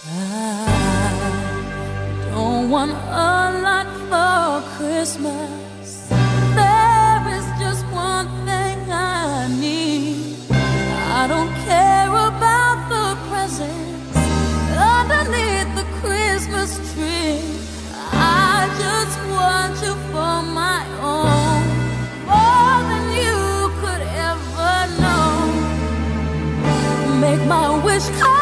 I don't want a lot for Christmas. There is just one thing I need. I don't care about the presents underneath the Christmas tree. I just want you for my own, more than you could ever know. Make my wish come